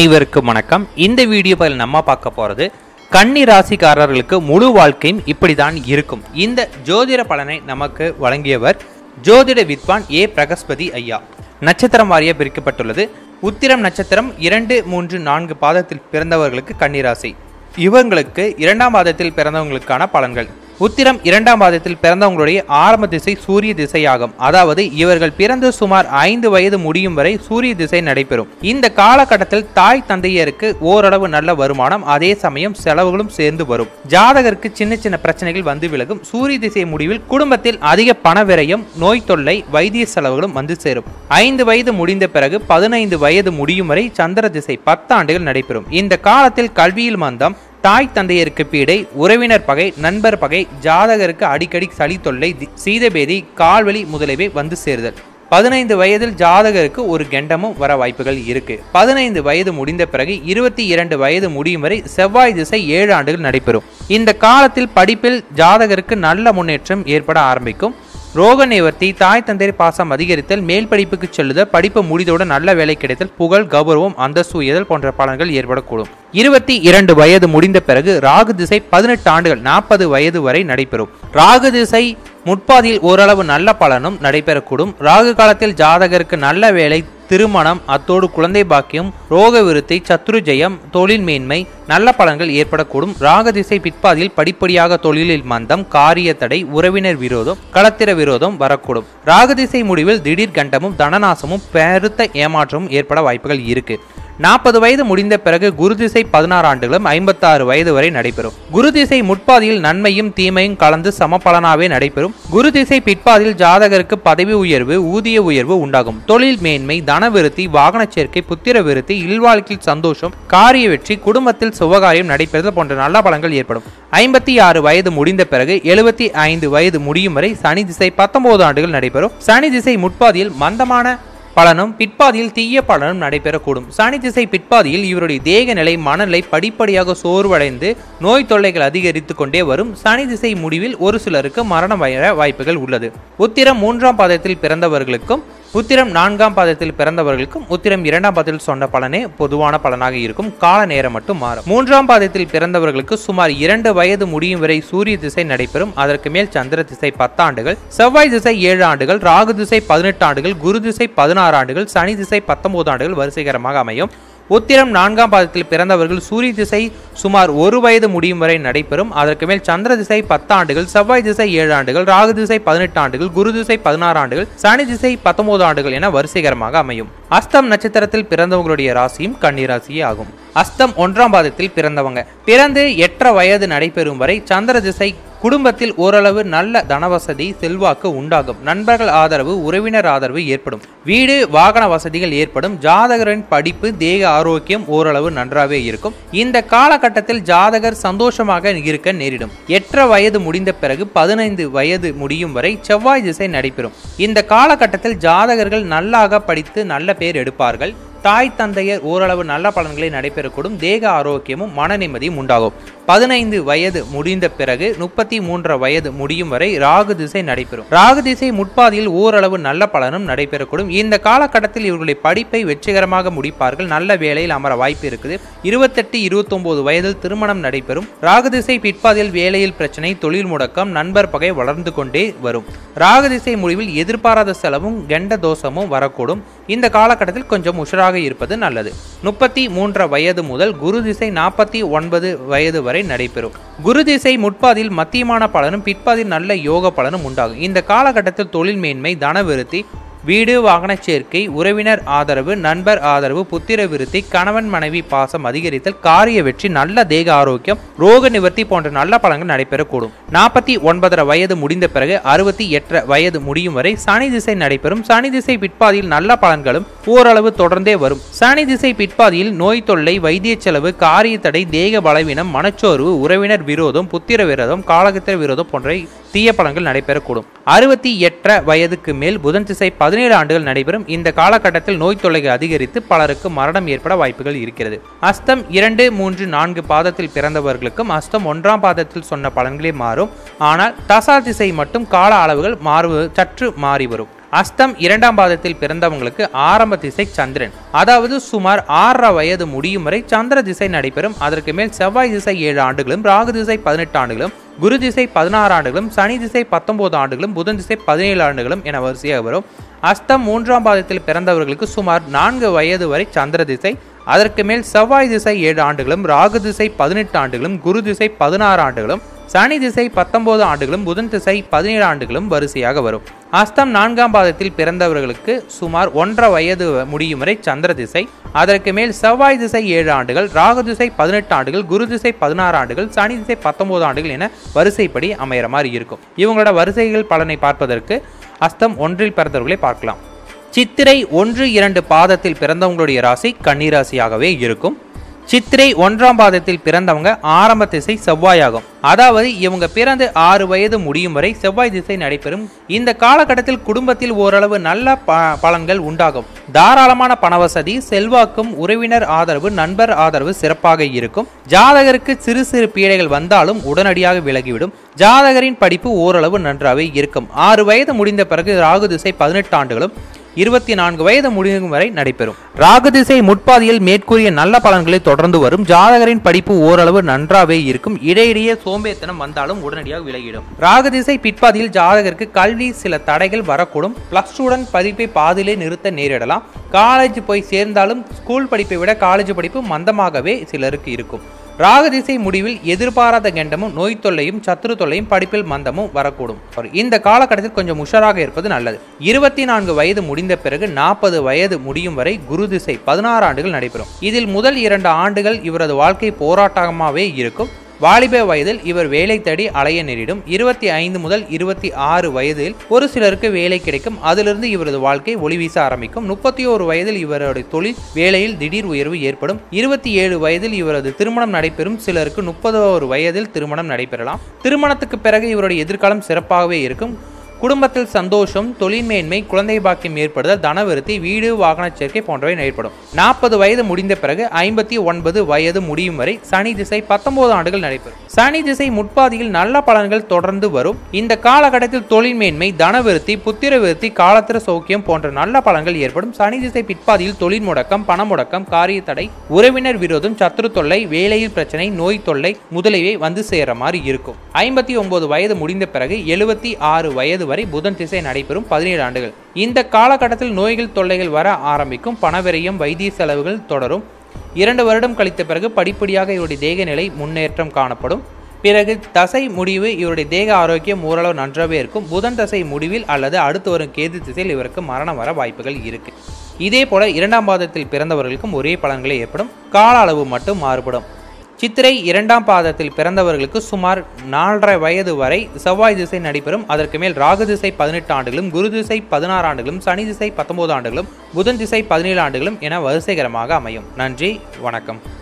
அனைவருக்கும் வணக்கம். இந்த வீடியோ பதில் நம்ம பார்க்க போறது கன்னி ராசிக்காரர்களுக்கு முழு வாழ்க்கையும் இப்படிதான் இருக்கும். இந்த ஜோதிட பலனை நமக்கு வழங்கியவர் ஜோதிட வித்வான் ஏ பிரகஸ்பதி ஐயா. நட்சத்திரம் வாரியாக பிரிக்கப்பட்டுள்ளது. உத்திரம் நட்சத்திரம் 2, 3, 4 பாதத்தில் பிறந்தவர்களுக்கு கன்னிராசி. இவங்களுக்கு 2ஆம் பாதத்தில் பிறந்தவங்களுக்கான பலன்கள். உத்திரம் 2ஆம் பாதத்தில் பிறந்தவங்களுடைய ஆரம்ப திசை சூரிய திசையாகும். அதாவது இவர்கள் பிறந்து சுமார் 5 வயது முடியும் வரை சூரிய திசை நடைபெறும். இந்த காலகட்டத்தில் தாய் தந்தையருக்கு ஓரளவு நல்ல வருமானம், அதே சமயம் செலவுகளும் சேர்ந்து வரும். ஜாதகருக்கு சின்ன சின்ன பிரச்சனைகள் வந்து விலகும். சூரிய திசை முடிவில் குடும்பத்தில் அதிக பண விரயம், நோய் தொல்லை, வைத்திய செலவுகளும் வந்து சேரும். 5 வயது முடிந்த பிறகு 15 வயது முடியும் வரை சந்திர திசை 10 ஆண்டுகள் நடைபெறும். இந்த காலத்தில் கல்வியில் மந்தம், தாய் தந்தையருக்கு பீடை, உறவினர் பகை, நண்பர் பகை, ஜாதகருக்கு அடிக்கடி சளி தொல்லை, சீதபேதி, கால்வலி முதலியவை வந்து சேருதல். 15 வயதில் ஜாதகருக்கு ஒரு கெண்டமும் வர வாய்ப்புகள் இருக்கு. 15 வயது முடிந்த பிறகு 22 வயது முடியும் வரை செவ்வாய் திசை 7 ஆண்டுகள் நடைபெறும். இந்த காலத்தில் படிப்பில் ஜாதகருக்கு நல்ல முன்னேற்றம் ஏற்பட ஆரம்பிக்கும். ரோக நிவர்த்தி, தாய் தந்தையர் பாசம் அதிகரித்தல், மேல் படிப்புக்கு செல்லுதல், படிப்பு முடிந்தவுடன் நல்ல வேலை கிடைத்தல், புகழ், கௌரவம், அந்தஸ்து உயர்தல் போன்ற பலன்கள் ஏற்படக்கூடும். 22 வயது முடிந்த பிறகு ராகு திசை 18 ஆண்டுகள் 40 வயது வரை நடைபெறும். ராகு திசை முற்பாதியில் ஓரளவு நல்ல பலனும் நடைபெறக்கூடும். ராகு காலத்தில் ஜாதகருக்கு நல்ல வேலை, திருமணம், அத்தோடு குழந்தை பாக்கியம், ரோக விருத்தி, சத்ரு ஜெயம், தொழில் மேன்மை, நல்ல பலன்கள் ஏற்படக்கூடும். ராக திசை பிற்பாதியில் படிப்படியாக தொழிலில் மந்தம், காரிய தடை, உறவினர் விரோதம், களத்திர விரோதம் வரக்கூடும். ராகு திசை முடிவில் திடீர் கண்டமும் தனநாசமும் பெருத்த ஏமாற்றமும் ஏற்பட வாய்ப்புகள் இருக்கு. 40 வயது முடிந்த பிறகு குரு திசை 16 ஆண்டுகளும் 56 வயது வரை நடைபெறும். குரு திசை முற்பாதியில் நன்மையும் தீமையும் கலந்து சம பலனாவே நடைபெறும். குரு திசை பிற்பாதியில் ஜாதகருக்கு பதவி உயர்வு, ஊதிய உயர்வு உண்டாகும். தொழில் மேன்மை, தன விருத்தி, வாகன சேர்க்கை, புத்திர விருத்தி, இல்வாழ்க்கையில் சந்தோஷம், காரிய வெற்றி, குடும்பத்தில் சுபகாரியம் நடைபெறுதல் போன்ற நல்ல பலன்கள் ஏற்படும். 56 வயது முடிந்த பிறகு 75 வயது முடியும் வரை சனி திசை 19 ஆண்டுகள் நடைபெறும். சனி திசை முற்பாதியில் மந்தமான பலனும் பிற்பாதியில் தீய பலனும் நடைபெறக்கூடும். சனி திசை பிற்பாதியில் இவருடைய தேக நிலை, மனநிலை படிப்படியாக சோர்வடைந்து நோய் தொல்லைகள் அதிகரித்து கொண்டே வரும். சனி திசை முடிவில் ஒரு சிலருக்கு மரணம் வர வாய்ப்புகள் உள்ளது. உத்திரம் 3ஆம் பாதத்தில் பிறந்தவர்களுக்கும், உத்திரம் 4ஆம் பாதத்தில் பிறந்தவர்களுக்கும் உத்திரம் 2ஆம் பாதத்தில் சொன்ன பலனே பொதுவான பலனாக இருக்கும். கால நேரம் மட்டும் மாறும். 3ஆம் பாதத்தில் பிறந்தவர்களுக்கு சுமார் 2 வயது முடியும் வரை சூரிய திசை நடைபெறும். அதற்கு மேல் சந்திர திசை 10 ஆண்டுகள், செவ்வாய் திசை 7 ஆண்டுகள், ராகு திசை 18 ஆண்டுகள், குரு திசை 16 ஆண்டுகள், சனி திசை 19 ஆண்டுகள் வரிசைகரமாக அமையும். உத்திரம் 4ஆம் பாதத்தில் பிறந்தவர்கள் சூரிய திசை சுமார் 1 வயது முடியும் வரை நடைபெறும். அதற்கு மேல் சந்திர திசை 10 ஆண்டுகள், செவ்வாய் திசை 7 ஆண்டுகள், ராகு திசை 18 ஆண்டுகள், குரு திசை 16 ஆண்டுகள், சனி திசை 19 ஆண்டுகள் என வரிசைகரமாக அமையும். அஸ்தம் நட்சத்திரத்தில் பிறந்தவங்களுடைய ராசியும் கன்னிராசியே ஆகும். அஸ்தம் 1ஆம் பாதத்தில் பிறந்தவங்க பிறந்து 8 வயது நடைபெறும் வரை சந்திர திசை குடும்பத்தில் ஓரளவு நல்ல தனவசதி, செல்வாக்கு உண்டாகும். நண்பர்கள் ஆதரவு, உறவினர் ஆதரவு ஏற்படும். வீடு, வாகன வசதிகள் ஏற்படும். ஜாதகரின் படிப்பு, தேக ஆரோக்கியம் ஓரளவு நன்றாகவே இருக்கும். இந்த காலகட்டத்தில் ஜாதகர் சந்தோஷமாக இருக்க நேரிடும். 8 வயது முடிந்த பிறகு 15 வயது முடியும் வரை செவ்வாய் திசை நடைபெறும். இந்த காலகட்டத்தில் ஜாதகர்கள் நல்லாக படித்து நல்ல பேர் எடுப்பார்கள். தாய் தந்தையர் ஓரளவு நல்ல பலன்களை நடைபெறக்கூடும். தேக ஆரோக்கியமும் மன நிம்மதியும் உண்டாகும். 15 வயது முடிந்த பிறகு 33 வயது முடியும் வரை ராகு திசை நடைபெறும். ராகு திசை முற்பாதியில் ஓரளவு நல்ல பலனும் நடைபெறக்கூடும். இந்த காலகட்டத்தில் இவர்களுடைய படிப்பை வெற்றிகரமாக முடிப்பார்கள். நல்ல வேலையில் அமர வாய்ப்பு இருக்குது. 28, 29 வயதில் திருமணம் நடைபெறும். ராகு திசை பிற்பாதியில் வேலையில் பிரச்சனை, தொழில் முடக்கம், நண்பர் பகை வளர்ந்து கொண்டே வரும். ராகு திசை முடிவில் எதிர்பாராத செலவும் கெண்ட தோஷமும் வரக்கூடும். இந்த காலகட்டத்தில் கொஞ்சம் உஷராக இருப்பது நல்லது. 33 வயது முதல் குரு திசை 49 வயது வரை நடைபெறும். குரு திசை முற்பாதில் மத்தியமான பலனும் பிற்பாதில் நல்ல யோக பலனும் உண்டாகும். இந்த காலகட்டத்தில் தொழில் மேன்மை, தன விருத்தி, வீடு, வாகன சேர்க்கை, உறவினர் ஆதரவு, நண்பர் ஆதரவு, புத்திர விருத்தி, கணவன் மனைவி பாசம் அதிகரித்தல், காரிய வெற்றி, நல்ல தேக ஆரோக்கியம், ரோக நிவர்த்தி போன்ற நல்ல பலன்கள் நடைபெறக்கூடும். 49 வயது முடிந்த பிறகு 68 வயது முடியும் வரை சனி திசை நடைபெறும். சனி திசை பிற்பாதியில் நல்ல பலன்களும் ஓரளவு தொடர்ந்தே வரும். சனி திசை பிற்பாதியில் நோய் தொல்லை, வைத்திய செலவு, காரிய தடை, தேக பலவீனம், மனச்சோர்வு, உறவினர் விரோதம், புத்திர விரோதம், காலகத்திர விரோதம் போன்ற தீய பலன்கள் நடைபெறக்கூடும். 68 வயதுக்கு மேல் புதன் திசை 17 ஆண்டுகள் நடைபெறும். இந்த காலகட்டத்தில் நோய் தொல்லைகள் அதிகரித்து பலருக்கு மரணம் ஏற்பட வாய்ப்புகள் இருக்கிறது. அஸ்தம் 2, 3, 4 பாதத்தில் பிறந்தவர்களுக்கும் அஸ்தம் 1ஆம் பாதத்தில் சொன்ன பலன்களே மாறும். ஆனால் தசா திசை மட்டும் கால அளவுகள் சற்று மாறி வரும். அஸ்தம் 2ஆம் பாதத்தில் பிறந்தவங்களுக்கு ஆரம்ப திசை சந்திரன், அதாவது சுமார் 6 வயது முடியும் வரை சந்திர திசை நடைபெறும். அதற்கு மேல் செவ்வாய் திசை 7 ஆண்டுகளும், ராகு திசை 18 ஆண்டுகளும், குரு திசை 16 ஆண்டுகளும், சனி திசை 19 ஆண்டுகளும், புதன் திசை 17 ஆண்டுகளும் என வரிசையாக வரும். அஸ்தம் 3ஆம் பாதத்தில் பிறந்தவர்களுக்கு சுமார் 4 வயது வரை சந்திர திசை, அதற்கு மேல் செவ்வாய் திசை 7 ஆண்டுகளும், ராகு திசை 18 ஆண்டுகளும், குரு திசை 16 ஆண்டுகளும், சனி திசை 19 ஆண்டுகளும், புதன் திசை 17 ஆண்டுகளும் வரிசையாக வரும். அஸ்தம் 4ஆம் பாதத்தில் பிறந்தவர்களுக்கு சுமார் 1.5 வயது முடியும் வரை சந்திர திசை, அதற்கு மேல் செவ்வாய் திசை 7 ஆண்டுகள், ராகு திசை 18 ஆண்டுகள், குரு திசை 16 ஆண்டுகள், சனி திசை 19 ஆண்டுகள் என வரிசைப்படி அமைகிற மாதிரி இருக்கும். இவங்களோட வரிசைகள் பலனை பார்ப்பதற்கு அஸ்தம் 1இல் பிறந்தவர்களை பார்க்கலாம். சித்திரை 1, 2 பாதத்தில் பிறந்தவங்களுடைய ராசி கன்னிராசியாகவே இருக்கும். சித்திரை 1ஆம் பாதத்தில் பிறந்தவங்க ஆரம்ப திசை செவ்வாயாகும். அதாவது இவங்க பிறந்து 6 வயது முடியும் வரை செவ்வாய் திசை நடைபெறும். இந்த காலகட்டத்தில் குடும்பத்தில் ஓரளவு நல்ல பலன்கள் உண்டாகும். தாராளமான பணவசதி, செல்வாக்கும், உறவினர் ஆதரவு, நண்பர் ஆதரவு சிறப்பாக இருக்கும். ஜாதகருக்கு சிறு சிறு பீடைகள் வந்தாலும் உடனடியாக விலகிவிடும். ஜாதகரின் படிப்பு ஓரளவு நன்றாகவே இருக்கும். 6 வயது முடிந்த பிறகு ராகு திசை 18 ஆண்டுகளும் 24 வயது முடியும் வரை நடைபெறும். ராகு திசை முற்பாதியில் மேற்கூறிய நல்ல பலன்களை தொடர்ந்து வரும். ஜாதகரின் படிப்பு ஓரளவு நன்றாகவே இருக்கும். இடையிடையே சோம்பேத்தனம் வந்தாலும் உடனடியாக விலகிடும். ராகு திசை பிற்பாதியில் ஜாதகருக்கு கல்வி சில தடைகள் வரக்கூடும். +2 படிப்பை பாதியிலே நிறுத்த நேரிடலாம். காலேஜ் போய் சேர்ந்தாலும் ஸ்கூல் படிப்பை விட காலேஜ் படிப்பு மந்தமாகவே சிலருக்கு இருக்கும். ராகு திசை முடிவில் எதிர்பாராத கண்டமும், நோய் தொல்லையும், சத்துரு தொல்லையும், படிப்பில் மந்தமும் வரக்கூடும். இந்த காலகட்டத்தில் கொஞ்சம் உஷாராக இருப்பது நல்லது. 24 வயது முடிந்த பிறகு 40 வயது முடியும் வரை குரு திசை 16 ஆண்டுகள் நடைபெறும். இதில் முதல் 2 ஆண்டுகள் இவரது வாழ்க்கை போராட்டமாகவே இருக்கும். வாலிப வயதில் இவர் வேலை தேடி அலைய நேரிடும். 25 முதல் 26 வயதில் ஒரு சிலருக்கு வேலை கிடைக்கும். அதிலிருந்து இவரது வாழ்க்கை ஒளி வீச ஆரம்பிக்கும். 31 வயதில் இவருடைய தொழில் வேலையில் திடீர் உயர்வு ஏற்படும். 27 வயதில் இவரது திருமணம் நடைபெறும். சிலருக்கு 31 வயதில் திருமணம் நடைபெறலாம். திருமணத்துக்கு பிறகு இவருடைய எதிர்காலம் சிறப்பாகவே இருக்கும். குடும்பத்தில் சந்தோஷம், தொழில் மேன்மை, குழந்தை பாக்கியம் ஏற்படுதல், தனவிருத்தி, வீடு வாகன சேர்க்கை போன்றவை ஏற்படும். 40 வயது முடிந்த பிறகு 59 வயது முடியும் வரை சனி திசை 19 ஆண்டுகள் நடைபெறும். சனி திசை முற்பாதியில் நல்ல பலன்கள் தொடர்ந்து வரும். இந்த காலகட்டத்தில் தொழில் மேன்மை, தனவிருத்தி, புத்திர விருத்தி, காலத்திர சௌக்கியம் போன்ற நல்ல பலன்கள் ஏற்படும். சனி திசை பிற்பாதியில் தொழில் முடக்கம், பண முடக்கம், காரிய தடை, உறவினர் விரோதம், சத்துரு தொல்லை, வேலையில் பிரச்சனை, நோய் தொல்லை முதலியவை வந்து சேர மாதிரி இருக்கும். 59 வயது முடிந்த பிறகு 76 வயது வரை புதன் திசை நடைபெறும். 17 ஆண்டுகள். இந்த காலகட்டத்தில் நோய்கள் தொல்லைகள் வர ஆரம்பிக்கும். பணவிரயம், வைத்திய செலவுகள் தொடரும். 2 வருடம் கழித்த பிறகு படிப்படியாக இவருடைய தேக நிலை முன்னேற்றம் காணப்படும். பிறகு தசை முடிவு இவருடைய தேக ஆரோக்கியம் ஓரளவு நன்றாகவே இருக்கும். புதன் தசை முடிவில் அல்லது அடுத்து வரும் கேது திசையில் இவருக்கு மரணம் வர வாய்ப்புகள் இருக்கு. இதே போல 2ஆம் பாதத்தில் பிறந்தவர்களுக்கும் ஒரே பலன்களே ஏற்படும். கால அளவு மட்டும் மாறுபடும். சித்திரை 2ஆம் பாதத்தில் பிறந்தவர்களுக்கு சுமார் 4.5 வயது வரை செவ்வாய் திசை நடைபெறும். அதற்கு மேல் ராகு திசை 18 ஆண்டுகளும், குரு திசை 16 ஆண்டுகளும், சனி திசை 19 ஆண்டுகளும், புதன் திசை 17 ஆண்டுகளும் என வரிசைகரமாக அமையும். நன்றி, வணக்கம்.